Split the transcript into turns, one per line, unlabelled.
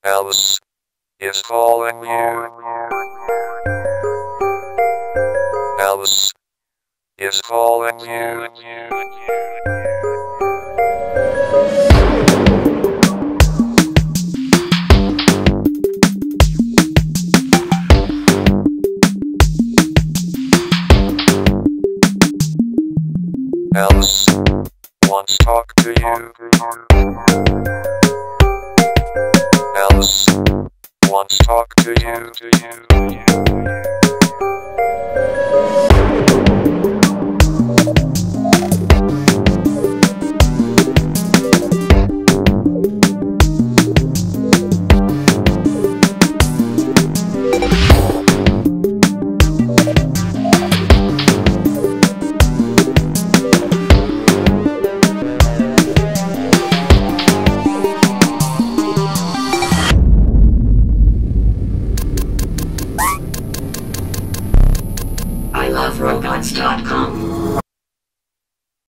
Alice is calling you. Alice is calling you. Alice wants to talk to you. Alice wants to talk to you.
I love robots.com.